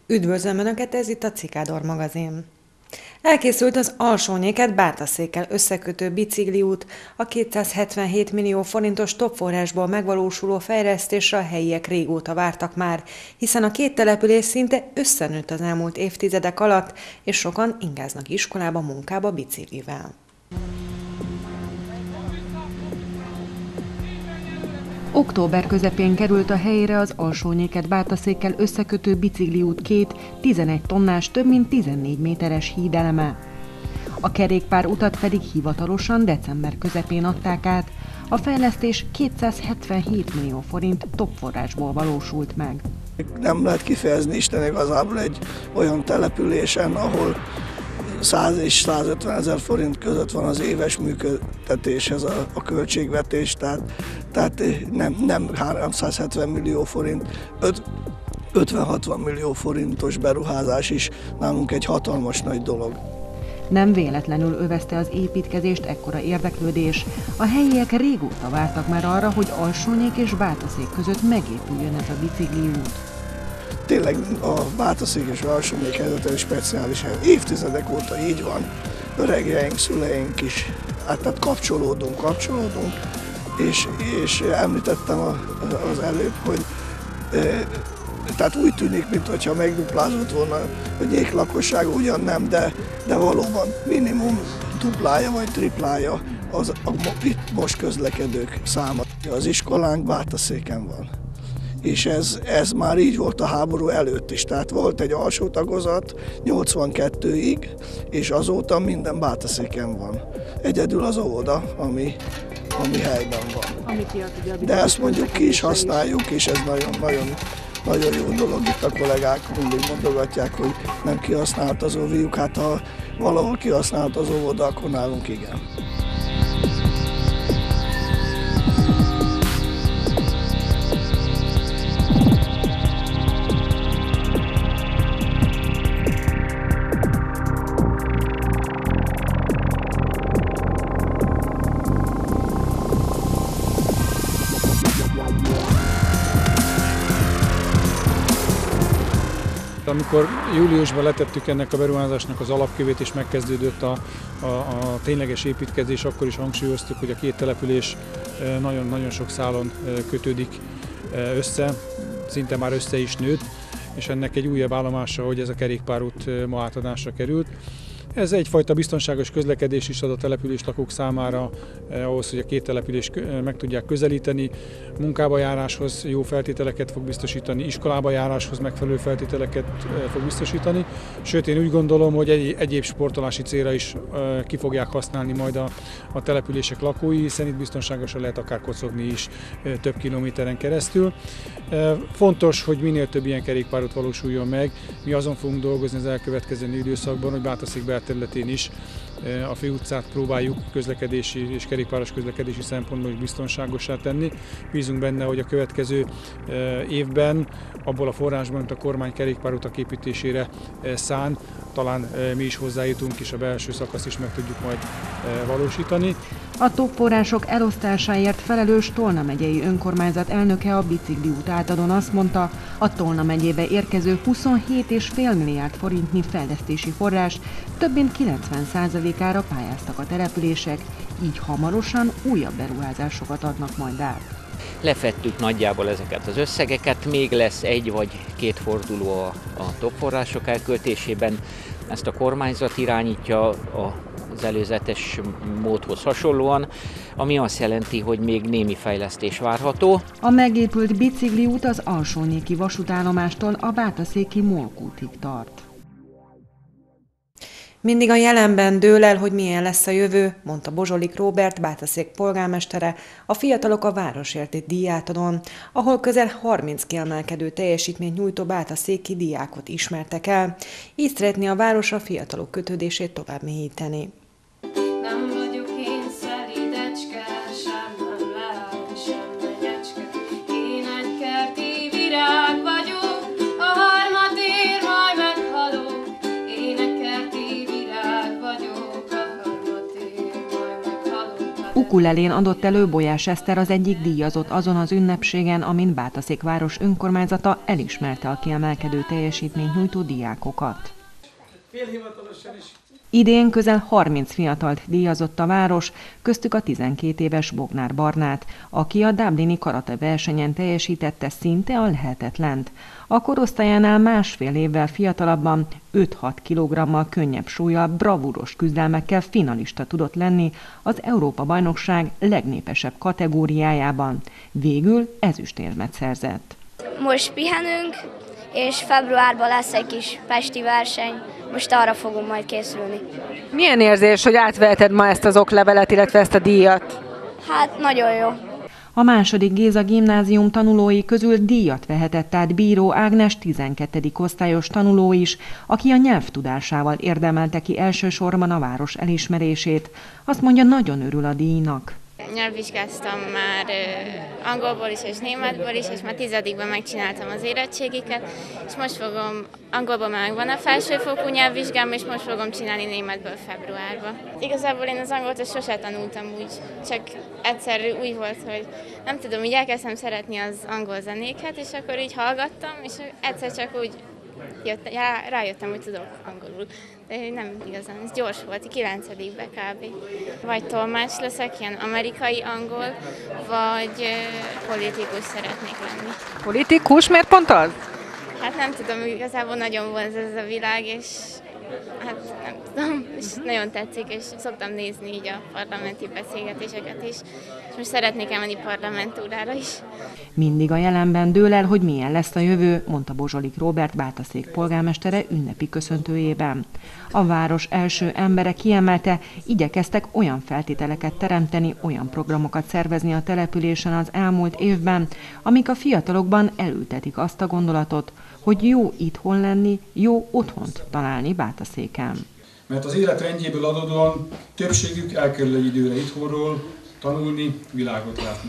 Üdvözlöm Önöket, ez itt a Cikádor magazin. Elkészült az Alsónyéket Bártaszékkel összekötő bicikliút, a 277 millió forintos topforrásból megvalósuló fejlesztésre a helyiek régóta vártak már, hiszen a két település szinte összenőtt az elmúlt évtizedek alatt, és sokan ingáznak iskolába, munkába biciklivel. Október közepén került a helyére az Alsónyéket Bártaszékkel összekötő bicikliút két 11 tonnás, több mint 14 méteres hídeleme. A kerékpár utat pedig hivatalosan december közepén adták át. A fejlesztés 277 millió forint topforrásból valósult meg. Nem lehet kifejezni Isten igazából egy olyan településen, ahol 100 és 150 ezer forint között van az éves működtetéshez a költségvetés, tehát nem 370 millió forint, 50-60 millió forintos beruházás is nálunk egy hatalmas nagy dolog. Nem véletlenül övezte az építkezést ekkora érdeklődés. A helyiek régóta vártak már arra, hogy Alsónyék és Bártaszék között megépüljön ez a bicikliút. Tényleg a Bártaszék és Alsónyék helyzete speciális, évtizedek óta így van. Öregjeink, szüleink is, tehát kapcsolódunk, és említettem az előbb, hogy tehát úgy tűnik, mintha megduplázott volna a gyék lakossága, ugyan nem, de valóban minimum duplája vagy triplája az itt most közlekedők száma. Az iskolánk Bártaszéken van. És ez már így volt a háború előtt is. Tehát volt egy alsó tagozat 82-ig, és azóta minden Bártaszéken van. Egyedül az óvoda, ami helyben van. De ezt mondjuk ki is használjuk, és ez nagyon jó dolog. Itt a kollégák mindig mondogatják, hogy nem kihasznált az óviuk. Hát ha valahol kihasznált az óvoda, akkor nálunk igen. Amikor júliusban letettük ennek a beruházásnak az alapkövét és megkezdődött a tényleges építkezés, akkor is hangsúlyoztuk, hogy a két település nagyon sok szálon kötődik össze, szinte már össze is nőtt, és ennek egy újabb állomása, hogy ez a kerékpárút ma átadásra került. Ez egyfajta biztonságos közlekedés is ad a település lakók számára, ahhoz, hogy a két települést meg tudják közelíteni, munkába járáshoz jó feltételeket fog biztosítani, iskolába járáshoz megfelelő feltételeket fog biztosítani. Sőt, én úgy gondolom, hogy egyéb sportolási célra is ki fogják használni majd a települések lakói, hiszen itt biztonságosan lehet akár kocogni is több kilométeren keresztül. Fontos, hogy minél több ilyen kerékpárút valósuljon meg. Mi azon fogunk dolgozni az elkövetkező időszakban, hogy Bártaszék belterületén is a főutcát próbáljuk közlekedési és kerékpáros közlekedési szempontból is biztonságossá tenni. Bízunk benne, hogy a következő évben abból a forrásban, amit a kormány kerékpárutak építésére szán, talán mi is hozzájutunk, és a belső szakaszt is meg tudjuk majd valósítani. A topforrások elosztásáért felelős Tolna megyei önkormányzat elnöke a bicikliút átadón azt mondta, a Tolna megyébe érkező 27,5 milliárd forintnyi fejlesztési forrás több mint 90%-ára pályáztak a települések, így hamarosan újabb beruházásokat adnak majd át. Lefettük nagyjából ezeket az összegeket, még lesz egy vagy két forduló a topforrások elköltésében. Ezt a kormányzat irányítja az előzetes módhoz hasonlóan, ami azt jelenti, hogy még némi fejlesztés várható. A megépült bicikliút az Alsónyéki vasútállomástól a Bártaszéki Molkútig tart. Mindig a jelenben dől el, hogy milyen lesz a jövő, mondta Bozsolik Róbert, Bártaszék polgármestere, a Fiatalok a Városért díjátadón, ahol közel 30 kiemelkedő teljesítményt nyújtó bártaszéki diákot ismertek el. Így szeretné a város a fiatalok kötődését tovább mélyíteni. Nem vagyok én szelídecske, sem nem leáll, sem menyecske. Én egy kerti virág vagyok, a harmadér majd meghalok. Én egy kerti virág vagyok, a harmadér majd meghalok. ukulelén adott elő Bolyás Eszter, az egyik díjazott azon az ünnepségen, amin Bátaszék város önkormányzata elismerte a kiemelkedő teljesítményt nyújtó diákokat. Idén közel 30 fiatalt díjazott a város, köztük a 12 éves Bognár Barnát, aki a dublini karate versenyen teljesítette szinte a lehetetlent. A korosztályánál másfél évvel fiatalabban, 5-6 kilogrammal könnyebb súllyal, bravúros küzdelmekkel finalista tudott lenni az Európa-bajnokság legnépesebb kategóriájában. Végül ezüstérmet szerzett. Most pihenünk, és februárban lesz egy kis pesti verseny. Most arra fogunk majd készülni. Milyen érzés, hogy átveheted ma ezt az oklevelet, illetve ezt a díjat? Hát nagyon jó. A második Géza gimnázium tanulói közül díjat vehetett át Bíró Ágnes 12. osztályos tanuló is, aki a nyelvtudásával érdemelte ki elsősorban a város elismerését. Azt mondja, nagyon örül a díjnak. Nyelvvizsgáztam már angolból is és németből is, és már 10-ben megcsináltam az érettségiket, és most fogom, angolból már van a felsőfokú nyelvvizsgám, és most fogom csinálni németből februárban. Igazából én az angolt sose tanultam úgy, csak egyszer úgy volt, hogy nem tudom, így elkezdtem szeretni az angol zenéket, és akkor így hallgattam, és egyszer csak úgy rájöttem, hogy tudok angolul. De nem igazán, ez gyors volt, 9-be kb. Vagy tolmács leszek, ilyen amerikai angol, vagy politikus szeretnék lenni. Politikus? Miért pont az? Hát nem tudom, igazából nagyon vonz ez a világ, és hát nem tudom, és nagyon tetszik, és szoktam nézni így a parlamenti beszélgetéseket is, és most szeretnék elmenni parlamentúrára is. Mindig a jelenben dől el, hogy milyen lesz a jövő, mondta Bozsolik Róbert Bátaszék polgármestere ünnepi köszöntőjében. A város első embere kiemelte, igyekeztek olyan feltételeket teremteni, olyan programokat szervezni a településen az elmúlt évben, amik a fiatalokban elültetik azt a gondolatot, hogy jó itthon lenni, jó otthont találni Bátaszéken. Mert az életrendjéből adódóan többségük elkerül egy időre itthonról, tanulni, világot látni.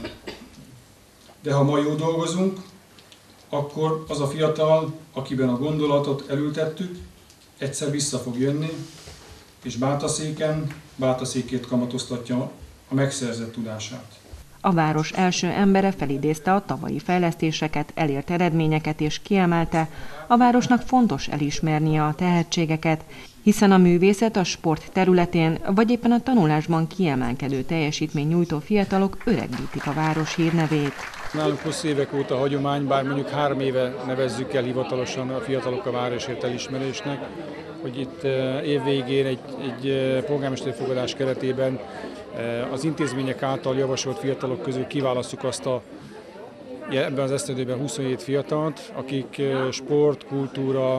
De ha ma jól dolgozunk, akkor az a fiatal, akiben a gondolatot elültettük, egyszer vissza fog jönni, és Bátaszékért kamatoztatja a megszerzett tudását. A város első embere felidézte a tavalyi fejlesztéseket, elért eredményeket és kiemelte, a városnak fontos elismernie a tehetségeket, hiszen a művészet, a sport területén, vagy éppen a tanulásban kiemelkedő teljesítmény nyújtó fiatalok öregbítik a város hírnevét. Nálunk hosszú évek óta hagyomány, bár mondjuk 3 éve nevezzük el hivatalosan a fiatalok a városért elismerésnek, hogy itt évvégén egy polgármesteri fogadás keretében az intézmények által javasolt fiatalok közül kiválasztjuk azt ebben az esztendőben 27 fiatalt, akik sport, kultúra,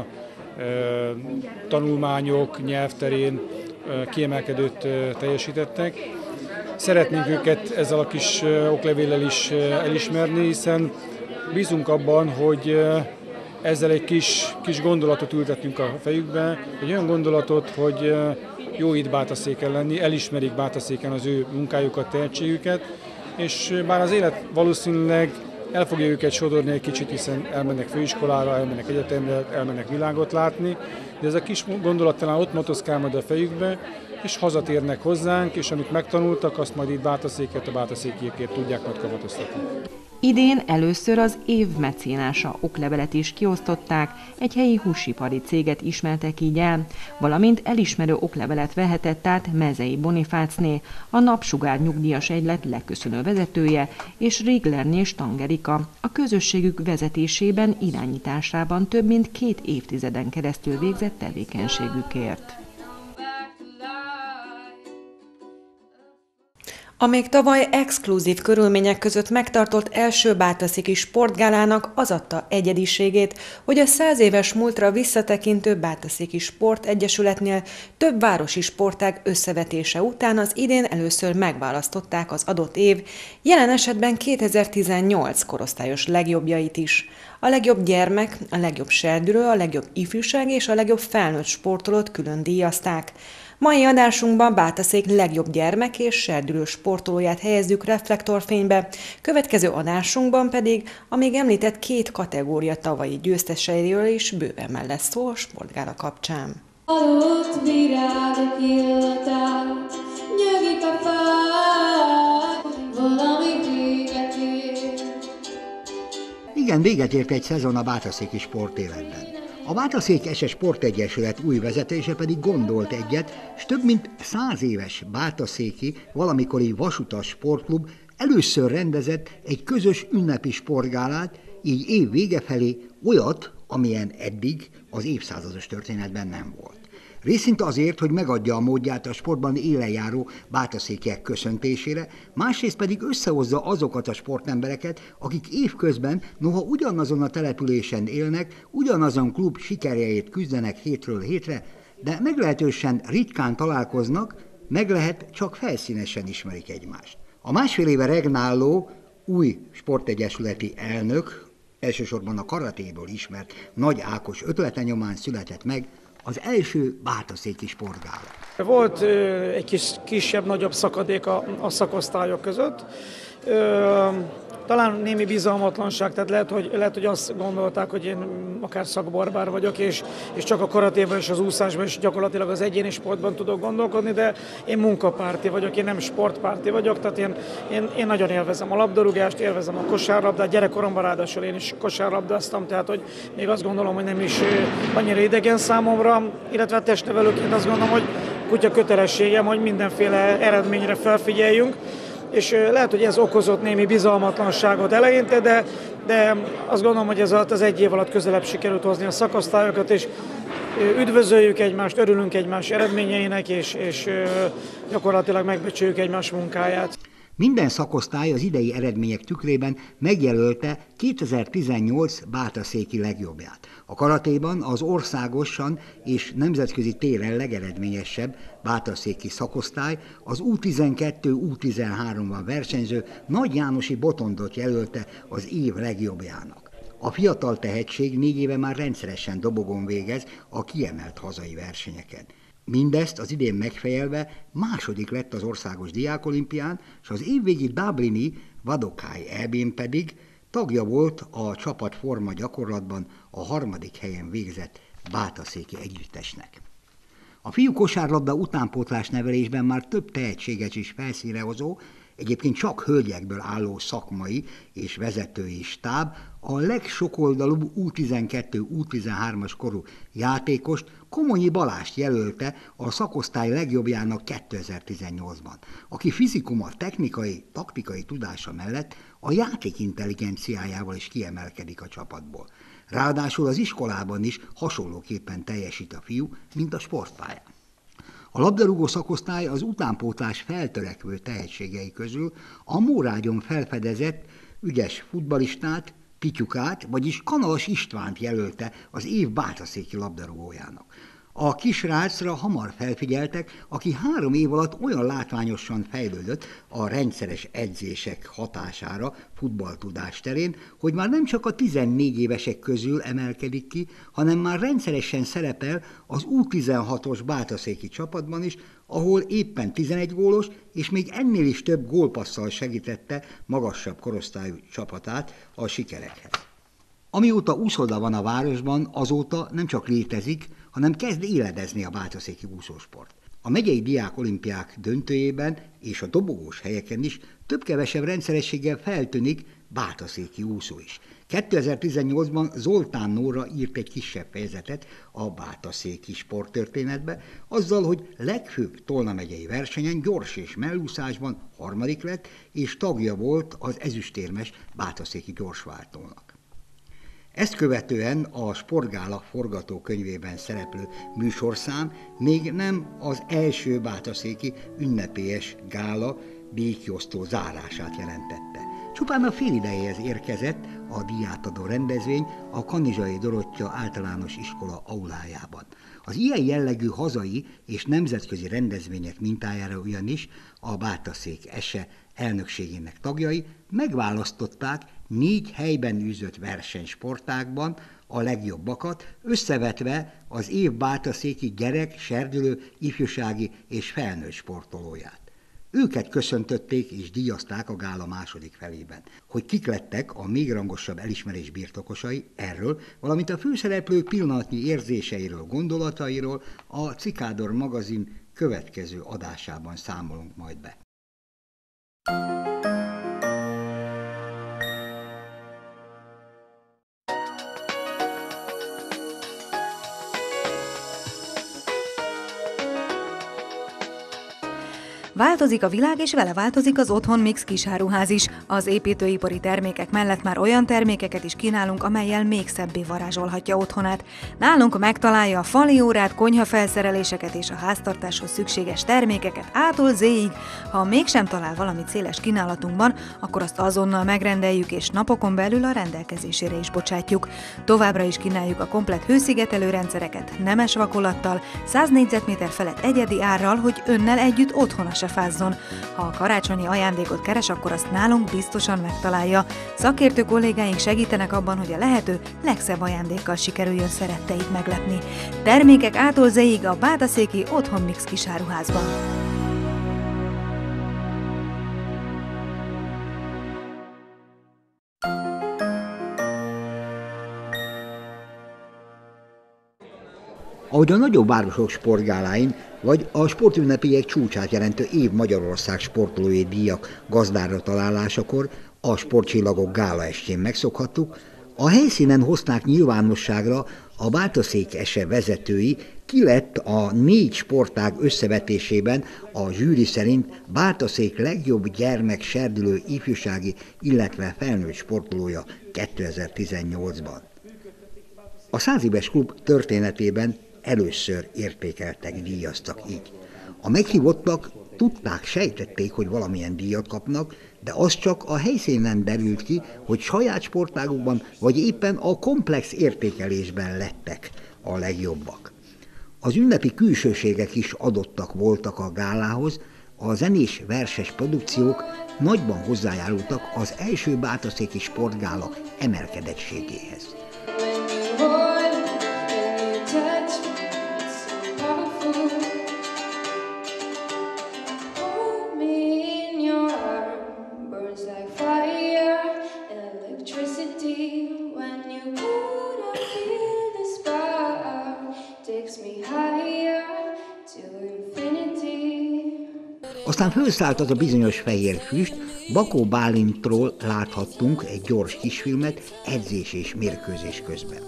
tanulmányok, nyelvterén kiemelkedőt teljesítettek. Szeretnénk őket ezzel a kis oklevéllel is elismerni, hiszen bízunk abban, hogy ezzel egy kis gondolatot ültetünk a fejükbe, egy olyan gondolatot, hogy jó itt Bátaszéken lenni, elismerik Bátaszéken az ő munkájukat, tehetségüket, és bár az élet valószínűleg el fogja őket sodorni egy kicsit, hiszen elmennek főiskolára, elmennek egyetemre, elmennek világot látni, de ez a kis gondolat talán ott motoszkál majd a fejükbe, és hazatérnek hozzánk, és amit megtanultak, azt majd itt Bátaszéket, a bátaszékiekért tudják majd kamatoztatni. Idén először az év mecénása oklevelet is kiosztották, egy helyi húsipari céget ismertek így el, valamint elismerő oklevelet vehetett át Mezei Bonifácné, a Napsugár nyugdíjas egylet leköszönő vezetője, és Riglerné Stangerika, a közösségük vezetésében, irányításában több mint 2 évtizeden keresztül végzett tevékenységükért. A még tavaly exkluzív körülmények között megtartott első bátaszéki sportgálának az adta egyediségét, hogy a 100 éves múltra visszatekintő Bátaszéki Sportegyesületnél több városi sportág összevetése után az idén először megválasztották az adott év, jelen esetben 2018 korosztályos legjobbjait is. A legjobb gyermek, a legjobb serdülő, a legjobb ifjúság és a legjobb felnőtt sportolót külön díjazták. Mai adásunkban Bátaszék legjobb gyermek és serdülő sportolóját helyezzük reflektorfénybe, következő adásunkban pedig a még említett 2 kategória tavalyi győzteseiről is bőven lesz szó a sportgála kapcsán. Adott virágok illatát, nyögik a fák. Idén véget ért egy szezon a bátaszéki sportéletben. A Bátaszék SS Sportegyesület új vezetése pedig gondolt egyet, s több mint 100 éves bátaszéki, valamikori vasutas sportklub először rendezett egy közös ünnepi sportgálát, így év vége felé olyat, amilyen eddig az évszázados történetben nem volt. Részint azért, hogy megadja a módját a sportban élen járó bátaszékiek köszöntésére, másrészt pedig összehozza azokat a sportembereket, akik évközben, noha ugyanazon a településen élnek, ugyanazon klub sikerjeit küzdenek hétről hétre, de meglehetősen ritkán találkoznak, meg lehet csak felszínesen ismerik egymást. A másfél éve regnáló új sportegyesületi elnök, elsősorban a karatéből ismert Nagy Ákos ötlete nyomán született meg az első bátaszéki sportgála. Volt egy kisebb-nagyobb szakadék a szakosztályok között. Talán némi bizalmatlanság, tehát lehet, hogy azt gondolták, hogy én akár szakbarbár vagyok, és csak a karatében és az úszásban és gyakorlatilag az egyéni sportban tudok gondolkodni, de én munkapárti vagyok, én nem sportpárti vagyok, tehát én nagyon élvezem a labdarúgást, élvezem a kosárlabdát, gyerekkoromban ráadásul én is kosárlabdáztam, tehát hogy még azt gondolom, hogy nem is annyira idegen számomra, illetve testnevelőként azt gondolom, hogy kutya kötelességem, hogy mindenféle eredményre felfigyeljünk, és lehet, hogy ez okozott némi bizalmatlanságot eleinte, de azt gondolom, hogy ez alatt az egy év alatt közelebb sikerült hozni a szakosztályokat, és üdvözöljük egymást, örülünk egymás eredményeinek, és gyakorlatilag megbecsüljük egymás munkáját. Minden szakosztály az idei eredmények tükrében megjelölte 2018 bátaszéki legjobbját. A karatéban az országosan és nemzetközi téren legeredményesebb bátaszéki szakosztály az U12-U13-ban versenyző Nagy Jánosi Botondot jelölte az év legjobbjának. A fiatal tehetség 4 éve már rendszeresen dobogon végez a kiemelt hazai versenyeken. Mindezt az idén megfejelve második lett az országos diákolimpián, és az évvégi dublini Vadokály EB-n pedig tagja volt a csapatforma gyakorlatban a 3. helyen végzett bátaszéki együttesnek. A fiú kosárlabda utánpótlás nevelésben már több tehetséges is felszínre hozó, egyébként csak hölgyekből álló szakmai és vezetői stáb a legsokoldalúbb U12-U13-as korú játékost, Komonyi Balást jelölte a szakosztály legjobbjának 2018-ban, aki fizikuma, technikai, taktikai tudása mellett a játék intelligenciájával is kiemelkedik a csapatból. Ráadásul az iskolában is hasonlóképpen teljesít a fiú, mint a sportpályán. A labdarúgó szakosztály az utánpótlás feltörekvő tehetségei közül a Mórágyon felfedezett ügyes futballistát, Pityukát, vagyis Kanalas Istvánt jelölte az év bátaszéki labdarúgójának. A kisrácra hamar felfigyeltek, aki 3 év alatt olyan látványosan fejlődött a rendszeres edzések hatására futballtudás terén, hogy már nem csak a 14 évesek közül emelkedik ki, hanem már rendszeresen szerepel az U16-os bátaszéki csapatban is, ahol éppen 11 gólos, és még ennél is több gólpasszal segítette magasabb korosztályú csapatát a sikerekhez. Amióta úszoda van a városban, azóta nem csak létezik, hanem kezd éledezni a bátaszéki úszósport. A megyei diákolimpiák döntőjében és a dobogós helyeken is több-kevesebb rendszerességgel feltűnik bátaszéki úszó is. 2018-ban Zoltán Nóra írt egy kisebb fejezetet a bátaszéki sporttörténetbe, azzal, hogy legfőbb Tolna megyei versenyen gyors és mellúszásban 3. lett, és tagja volt az ezüstérmes bátaszéki gyorsváltónak. Ezt követően a Sportgála forgatókönyvében szereplő műsorszám még nem az első bátaszéki ünnepélyes gála békiosztó zárását jelentette. Csupán a félidejéhez érkezett a díjátadó rendezvény a Kanizsai Dorottya Általános Iskola aulájában. Az ilyen jellegű hazai és nemzetközi rendezvények mintájára ugyanis a Bátaszék SE elnökségének tagjai megválasztották 4 helyben űzött versenysportágban a legjobbakat, összevetve az év bátaszéki gyerek, serdülő, ifjúsági és felnőtt sportolóját. Őket köszöntötték és díjazták a gála második felében. Hogy kik lettek a még rangosabb elismerés birtokosai, erről, valamint a főszereplők pillanatnyi érzéseiről, gondolatairól a Cikádor magazin következő adásában számolunk majd be. Változik a világ, és vele változik az Otthon Mix kisáruház is. Az építőipari termékek mellett már olyan termékeket is kínálunk, amellyel még szebbé varázsolhatja otthonát. Nálunk megtalálja a fali órát, konyhafelszereléseket és a háztartáshoz szükséges termékeket A-tól Z-ig. Ha mégsem talál valamit széles kínálatunkban, akkor azt azonnal megrendeljük, és napokon belül a rendelkezésére is bocsátjuk. Továbbra is kínáljuk a komplett hőszigetelő rendszereket nemes vakolattal, 100 négyzetméter felett egyedi árral, hogy önnel együtt otthona se fázzon. Ha a karácsonyi ajándékot keres, akkor azt nálunk biztosan megtalálja. Szakértő kollégáink segítenek abban, hogy a lehető legszebb ajándékkal sikerüljön szeretteit meglepni. Termékek A-tól Z-ig a Bátaszéki Otthon Mix kisáruházban. Ahogy a nagyobb városok sportgáláin, vagy a sportünnepélyek csúcsát jelentő év Magyarország sportolói díjak gazdára találásakor a Sportcsillagok gála estjén megszokhattuk, a helyszínen hozták nyilvánosságra a Bátaszék SE vezetői, ki lett a 4 sportág összevetésében a zsűri szerint Bátaszék legjobb gyermek serdülő ifjúsági, illetve felnőtt sportolója 2018-ban. A 100 éves klub történetében először értékeltek, díjaztak így. A meghívottak tudták, sejtették, hogy valamilyen díjat kapnak, de az csak a helyszínen derült ki, hogy saját sportágukban vagy éppen a komplex értékelésben lettek a legjobbak. Az ünnepi külsőségek is adottak voltak a gálához, a zenés verses produkciók nagyban hozzájárultak az első bátaszéki sportgála emelkedettségéhez. Aztán felszállt az a bizonyos fehér füst, Bakó Bálintról láthattunk egy gyors kisfilmet edzés és mérkőzés közben.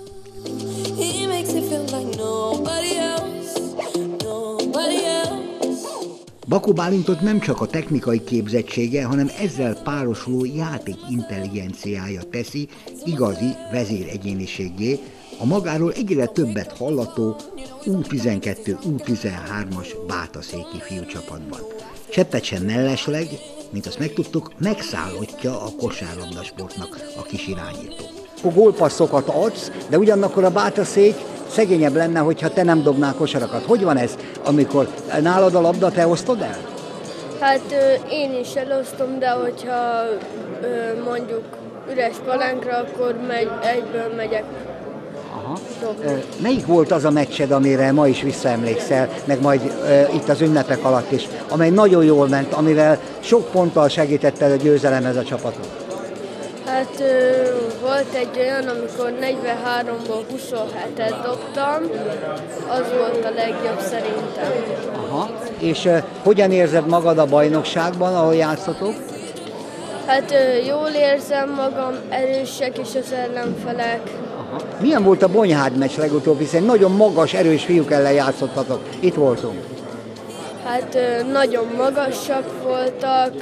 Bakó Bálintot nem csak a technikai képzettsége, hanem ezzel párosuló játékintelligenciája teszi igazi vezéregyéniséggé, a magáról egyre többet hallató U12, U13-as bátaszéki fiúcsapatban. Cseppet sem mellesleg, mint azt megtudtuk, megszállottja a kosárlabdasportnak a kis irányító. A gólpasszokat adsz, de ugyanakkor a Bátaszék szegényebb lenne, hogyha te nem dobnál kosarakat. Hogy van ez, amikor nálad a labda, te osztod el? Hát én is elosztom, de hogyha mondjuk üres palánkra, akkor egyből megyek. Aha. Melyik volt az a meccsed, amire ma is visszaemlékszel, meg majd itt az ünnepek alatt is, amely nagyon jól ment, amivel sok ponttal segítetted a győzelemhez a csapatot? Hát volt egy olyan, amikor 43-ból 27-et dobtam, az volt a legjobb szerintem. Aha. És hogyan érzed magad a bajnokságban, ahol játszotok? Hát jól érzem magam, erősek is az ellenfelek. Aha. Milyen volt a Bonyhád meccs legutóbb, hiszen nagyon magas, erős fiúk ellen játszottatok. Itt voltunk. Hát nagyon magasak voltak.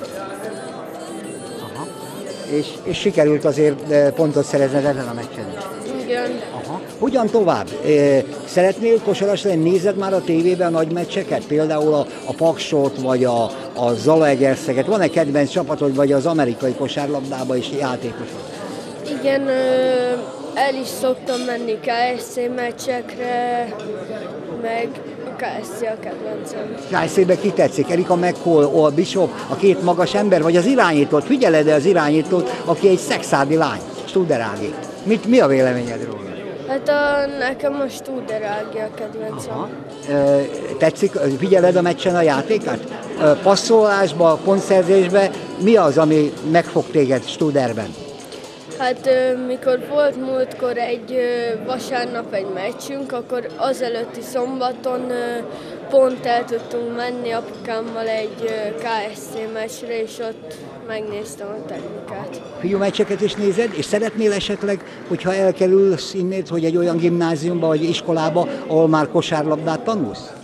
Aha. És sikerült azért pontot szerezni ezen a meccsen is. Igen. Aha. Hogyan tovább? Szeretnél kosaras lenni? Nézed már a tévében a nagy meccseket? Például a Paksot, vagy a Zalaegerszeget? Van-e kedvenc csapatod, vagy az amerikai kosárlabdába is játékosod? Igen, el is szoktam menni KSC meccsekre, meg KSC a kedvencem. KSC-be ki tetszik? Erika McCall, a Bishop, a két magas ember, vagy az irányítót? Figyeled-e az irányítót, aki egy szexádi lány, Studer Ági? Mi a véleményed róla? Hát nekem a Studer Ági a kedvencem. Aha. Tetszik, figyeled a meccsen a játékát? Passzolásba, pontszerzésbe mi az, ami megfog téged Studerben? Hát mikor volt múltkor egy vasárnap egy meccsünk, akkor azelőtti szombaton pont el tudtunk menni apukámmal egy KSC meccsre, és ott megnéztem a technikát. Fiú meccseket is nézed, és szeretnél esetleg, hogyha elkerülsz innét, hogy egy olyan gimnáziumba vagy iskolába, ahol már kosárlabdát tanulsz?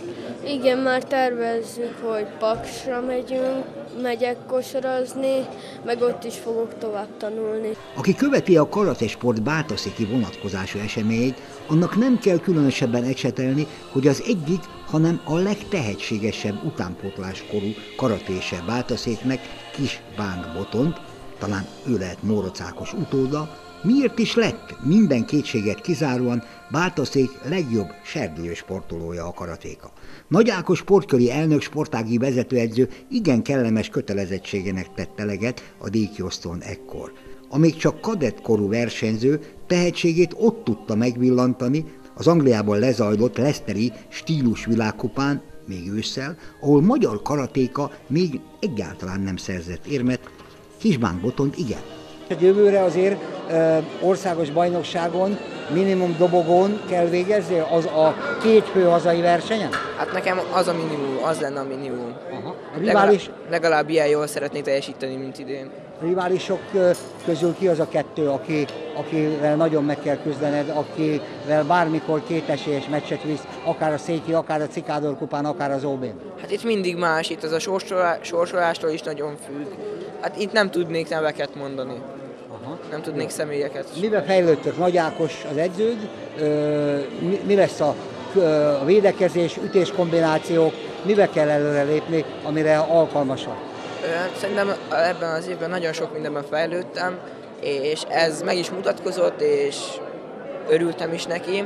Igen, már tervezzük, hogy Paksra megyek kosarazni, meg ott is fogok tovább tanulni. Aki követi a karatesport bátaszéki vonatkozású eseményeit, annak nem kell különösebben ecsetelni, hogy az egyik, hanem a legtehetségesebb utánpótláskorú karatése Bátaszéknek Kis Bánk Botont, talán ő lehet Mórocz Ákos utóda, miért is lett minden kétséget kizáróan Bátaszék legjobb serdülő sportolója a karatéka. Nagy Ákos sportköri elnök sportági vezetőedző igen kellemes kötelezettségének tett eleget a díjkiosztón ekkor. Amíg csak kadettkorú versenyző tehetségét ott tudta megvillantani az Angliában lezajlott Leicesteri stílus világkupán, még ősszel, ahol magyar karatéka még egyáltalán nem szerzett érmet, Kis Bánk Botont igen. Jövőre azért országos bajnokságon, minimum dobogón kell végezni, az a két fő hazai versenyen? Hát nekem az a minimum, az lenne a minimum. Aha. Legalább ilyen jól szeretnék teljesíteni, mint idén. A riválisok közül ki az a kettő, akivel nagyon meg kell küzdened, akivel bármikor kétesélyes meccset visz, akár a Széki, akár a Cikádor kupán, akár az OB-n? Hát itt mindig más, itt az a sorsolástól is nagyon függ. Hát itt nem tudnék neveket mondani. Aha. Nem tudnék személyeket. Miben fejlődtök? Nagy Ákos az edződ, mi lesz a védekezés, ütéskombinációk, mibe kell előrelépni, amire alkalmas vagy? Szerintem ebben az évben nagyon sok mindenben fejlődtem, és ez meg is mutatkozott, és örültem is neki.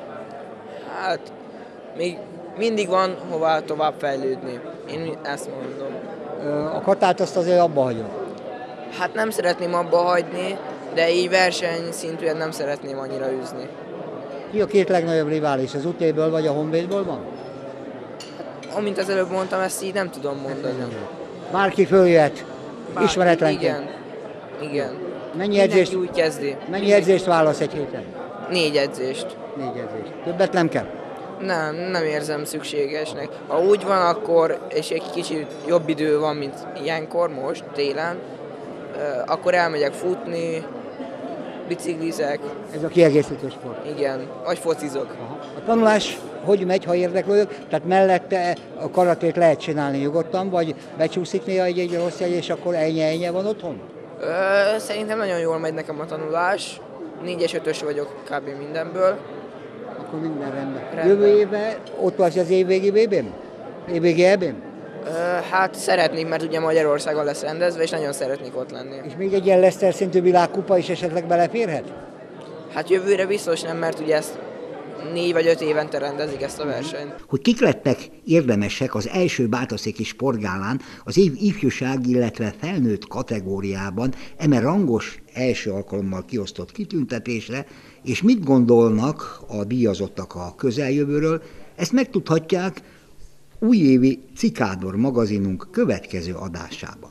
Hát még mindig van hová tovább fejlődni. Én ezt mondom. A katát azt azért abba hagyom? Hát nem szeretném abba hagyni, de így versenyszintűen nem szeretném annyira űzni. Ki a két legnagyobb rivális? Az UT-ből vagy a Honvédból van? Hát, amint az előbb mondtam, ezt így nem tudom mondani. Bárki följöhet, ismeretlenként. Igen. Mennyi úgy kezdi. Mennyi edzést válasz egy héten? 4 edzést. 4 edzést. Többet nem kell? Nem érzem szükségesnek. Ha úgy van, akkor, és egy kicsit jobb idő van, mint ilyenkor most, télen, akkor elmegyek futni, biciklizek. Ez a kiegészítő sport? Igen, vagy focizok. Aha. A tanulás hogy megy, ha érdeklődök? Tehát mellette a karatét lehet csinálni nyugodtan, vagy becsúszik néha egy rossz jegy, és akkor ennyi van otthon? Szerintem nagyon jól megy nekem a tanulás. 4-es, 5-ös vagyok kb. Mindenből. Akkor minden rendben. Jövő évben ott vagy az évvégi VB-n? Évvégi EB-n? Hát szeretnék, mert ugye Magyarországon lesz rendezve, és nagyon szeretnék ott lenni. És még egy ilyen Leicester szintű világkupa is esetleg beleférhet? Hát jövőre biztos nem, mert ugye ezt 4 vagy 5 évente rendezik ezt a versenyt. Hogy kik lettek érdemesek az első bátaszéki sportgálán az év ifjúság, illetve felnőtt kategóriában eme rangos első alkalommal kiosztott kitüntetésre, és mit gondolnak a díjazottak a közeljövőről, ezt megtudhatják újévi Cikádor magazinunk következő adásában.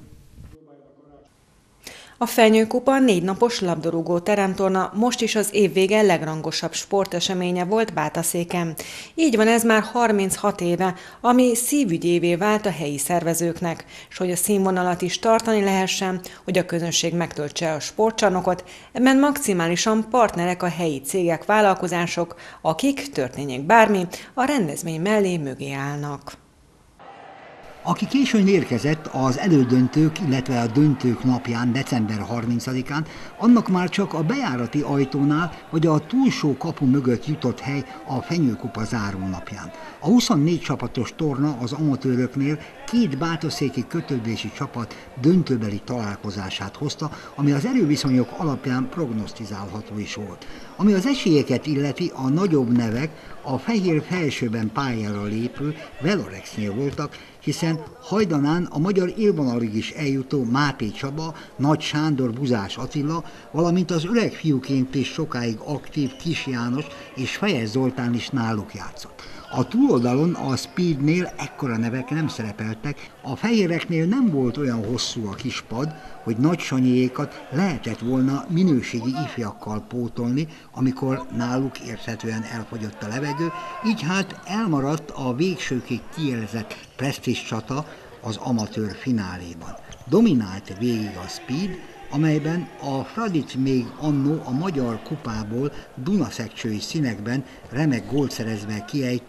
A Fenyőkupa 4 napos labdarúgó teremtorna most is az év vége legrangosabb sporteseménye volt Bátaszéken. Így van ez már 36 éve, ami szívügyévé vált a helyi szervezőknek, és hogy a színvonalat is tartani lehessen, hogy a közönség megtöltse a sportcsarnokot, ebben maximálisan partnerek a helyi cégek, vállalkozások, akik, történjék bármi, a rendezvény mellé mögé állnak. Aki későn érkezett az elődöntők, illetve a döntők napján, december 30-án, annak már csak a bejárati ajtónál vagy a túlsó kapu mögött jutott hely a Fenyőkupa zárónapján. A 24 csapatos torna az amatőröknél 2 bátaszéki kötődési csapat döntőbeli találkozását hozta, ami az erőviszonyok alapján prognosztizálható is volt. Ami az esélyeket illeti, a nagyobb nevek a fehér felsőben pályára lépő Velorexnél voltak, hiszen hajdanán a magyar élvonalig is eljutó Máté Csaba, Nagy Sándor, Buzás Attila, valamint az öreg fiúként is sokáig aktív Kis János és Fejes Zoltán is náluk játszott. A túloldalon a Speednél ekkora nevek nem szerepeltek, a fehéreknél nem volt olyan hosszú a kispad, hogy Nagy Sanyiékat lehetett volna minőségi ifjakkal pótolni, amikor náluk érthetően elfogyott a levegő, így hát elmaradt a végsőkig kiélezett presztízs csata az amatőr fináléban. Dominált végig a Speed, amelyben a Fradic még annó a magyar kupából dunaszekcsői színekben remek gólt szerezve kiejtő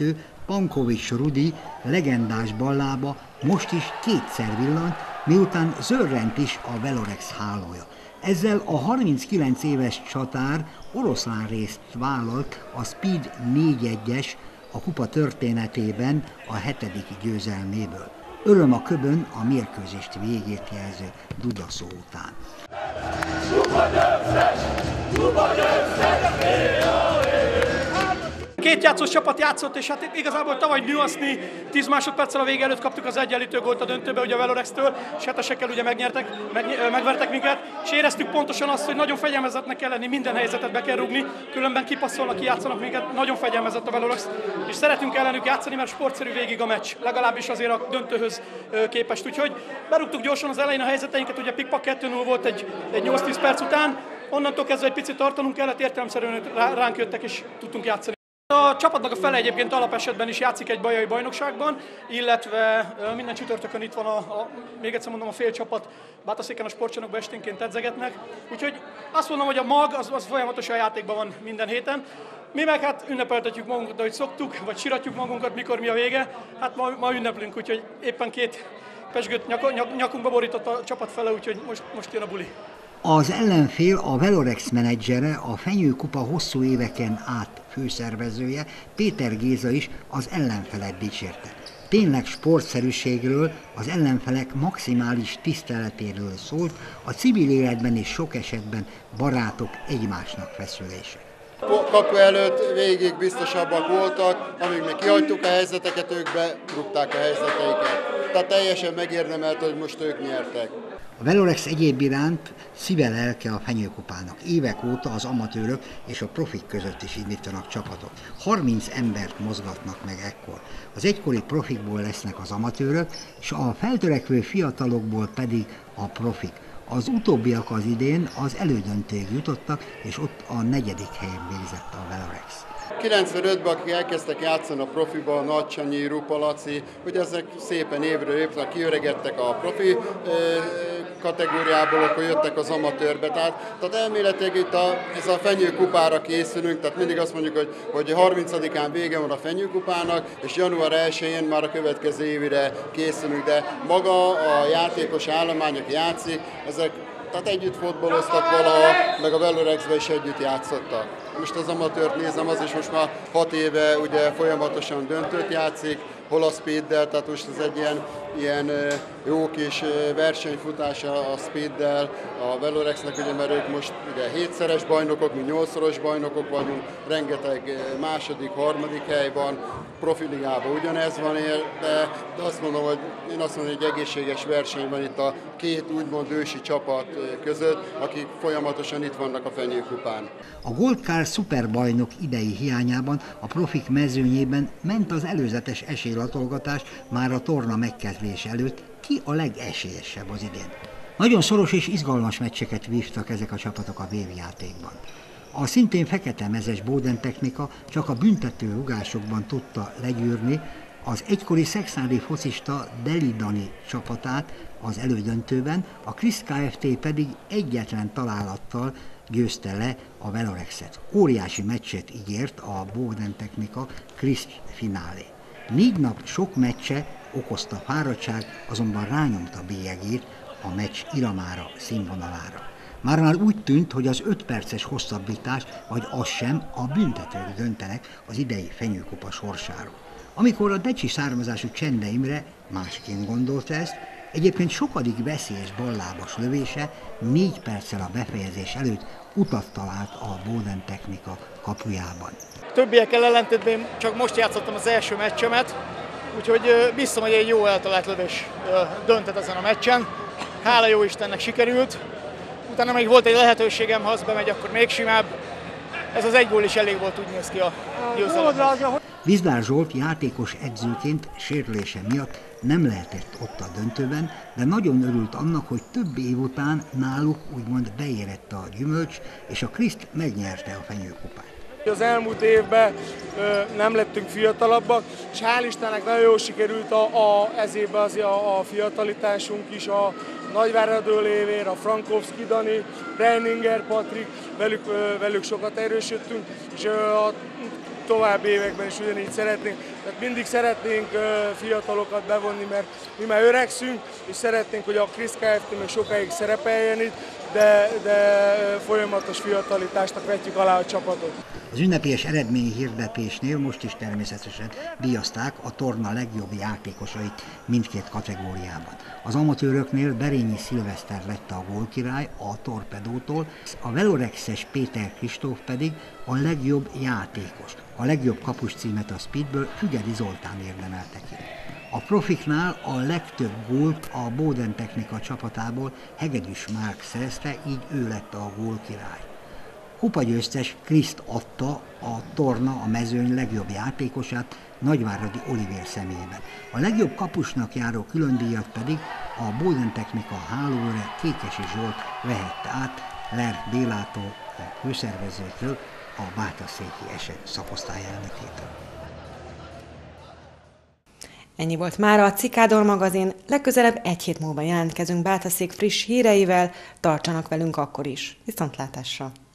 Pankovics Rudi legendás ballába most is kétszer villant, miután zörrent is a Velorex hálója. Ezzel a 39 éves csatár oroszlán részt vállalt a Speed 4-1-es a kupa történetében a 7. győzelméből. Öröm a köbön a mérkőzést végét jelző dudaszó után. Két játszós csapat játszott, és hát igazából tavaly nüaszni 10 másodperccel a vége előtt kaptuk az egyenlítő gólt a döntőbe ugye a Velorex-től, és hetesekkel ugye megvertek minket, és éreztük pontosan azt, hogy nagyon fegyelmezettnek kell lenni, minden helyzetet be kell rúgni, különben kipasszolnak, kijátszanak minket, nagyon fegyelmezett a Velorex, és szeretünk ellenük játszani, mert sportszerű végig a meccs, legalábbis azért a döntőhöz képest, úgyhogy berúgtuk gyorsan az elején a helyzeteinket, ugye pikpak 2-0 volt egy 8-10 perc után, onnantól kezdve egy picit tartanunk kellett, értelemszerűen ránk jöttek és tudtunk játszani. A csapatnak a fele egyébként alapesetben is játszik egy bajai bajnokságban, illetve minden csütörtökön itt van még egyszer mondom, a fél csapat Bátorszéken a sportcsarnokban esténként edzegetnek. Úgyhogy azt mondom, hogy a mag az folyamatosan a játékban van minden héten. Mi meg hát ünnepeltetjük magunkat, ahogy szoktuk, vagy siratjuk magunkat, mikor mi a vége. Hát ma ünneplünk, úgyhogy éppen két pezsgőt nyakunkba borított a csapat fele, úgyhogy most jön a buli. Az ellenfél a Velorex menedzsere, a Fenyőkupa hosszú éveken át főszervezője, Péter Géza is az ellenfelet dicsérte. Tényleg sportszerűségről, az ellenfelek maximális tiszteletéről szólt, a civil életben és sok esetben barátok egymásnak feszülése. Kapu előtt végig biztosabbak voltak, amíg mi kihagytuk a helyzeteket, ők berúgták a helyzeteiket. Tehát teljesen megérdemelt, hogy most ők nyertek. A Velorex egyéb iránt szíve lelke a Fenyőkupának. Évek óta az amatőrök és a profik között is indítanak csapatot. 30 embert mozgatnak meg ekkor. Az egykori profikból lesznek az amatőrök, és a feltörekvő fiatalokból pedig a profik. Az utóbbiak az idén az elődöntőig jutottak, és ott a 4. helyen végzett a Velorex. 95-ben, akik elkezdtek játszani a profiba, Nagysanyi, Rupalaci, hogy ezek szépen évről évre kiöregedtek a profi kategóriából, akkor jöttek az amatőrbe. Tehát elméletileg itt ez a Fenyőkupára készülünk, tehát mindig azt mondjuk, hogy 30-án vége van a Fenyőkupának, és január 1-én már a következő évre készülünk, de maga a játékos állomány, aki játszik, ezek tehát együtt fotbaloztak valaha, meg a Velorexbe is együtt játszottak. Most az amatőrt nézem, az is most már 6 éve ugye folyamatosan döntőt játszik, hol a Speeddel, tehát most ez egy ilyen jó kis versenyfutás a Speeddel, a Velorexnek, ugye, mert ők most ugye 7-szeres bajnokok, mi 8-szoros bajnokok vagyunk, rengeteg második, harmadik hely van, profiligában ugyanez van, de azt mondom, hogy egy egészséges verseny van itt a két úgymond ősi csapat között, akik folyamatosan itt vannak a Fenyőkupán. A Gold Car szuperbajnok idei hiányában a profik mezőnyében ment az előzetes esélylatolgatás már a torna megkezdése előtt, ki a legesélyesebb az idén. Nagyon szoros és izgalmas meccseket vívtak ezek a csapatok a vévjátékban. A szintén fekete-mezes Bowden Technika csak a büntető rugásokban tudta legyűrni az egykori szexádi focista Deli Dani csapatát az elődöntőben, a Krisz Kft. Pedig egyetlen találattal győzte le a Velorexet. Óriási meccset ígért a Bowden Technika Krisz finálé. 4 nap sok meccse okozta fáradtság, azonban rányomta bélyegét a meccs iramára, színvonalára. Már úgy tűnt, hogy az 5 perces hosszabbítás, vagy az sem, a büntetők döntenek az idei Fenyőkupa sorsáról. Amikor a decsi származású Csende Imre másként gondolta ezt, egyébként sokadik veszélyes ballábas lövése 4 perccel a befejezés előtt utat talált a Bowden Technika kapujában. Többiekkel ellentétben csak most játszottam az első meccsemet, úgyhogy biztos, hogy egy jó eltalált lövés döntett ezen a meccsen. Hála jó Istennek sikerült. Utána még volt egy lehetőségem, ha az bemegy, akkor még simább. Ez az egy gól is elég volt, úgy néz ki a győzelem. Vizdár Zsolt játékos edzőként sérülése miatt nem lehetett ott a döntőben, de nagyon örült annak, hogy több év után náluk úgymond beérett a gyümölcs, és a Kriszt megnyerte a Fenyőkupát. Az elmúlt évben nem lettünk fiatalabbak, és hál' Istennek nagyon jól sikerült ez évben a fiatalitásunk is, a Nagyvárad Lévér, a Frankowski Dani, Reininger Patrik, velük sokat erősödtünk, és további években is ugyanígy szeretnénk. Tehát mindig szeretnénk fiatalokat bevonni, mert mi már öregszünk, és szeretnénk, hogy a Krisz Kft. Még sokáig szerepeljen itt, de folyamatos fiatalításnak vetjük alá a csapatot. Az ünnepélyes eredményi hirdetésnél most is természetesen díjazták a torna legjobb játékosait mindkét kategóriában. Az amatőröknél Berényi Szilveszter lett a gólkirály a Torpedótól, a Velorexes Péter Kristóf pedig a legjobb játékos. A legjobb kapus címet a Speedből Fügedi Zoltán érdemelte ki. A profiknál a legtöbb gólt a Bóden Technika csapatából Hegedűs Márk szerezte, így ő lett a gólkirály. Kupagyőztes Kriszt adta a torna a mezőny legjobb játékosát Nagyváradi Olivér személyében. A legjobb kapusnak járó különdíjat pedig a Bóden Technika hálóőre Kékesi Zsolt vehette át Ler Bélától, főszervezőtől, a Bátaszéki eset szakosztály elnökétől. Ennyi volt mára a Cikádor magazin, legközelebb egy hét múlva jelentkezünk Bátaszék friss híreivel, tartsanak velünk akkor is. Viszontlátásra!